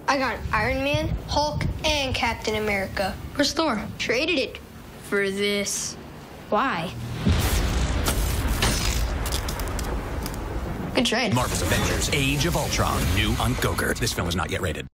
I got Iron Man, Hulk, and Captain America. Where's Thor? Traded it for this. Why? Good trade. Marvel's Avengers: Age of Ultron. New on Gogurt. This film is not yet rated.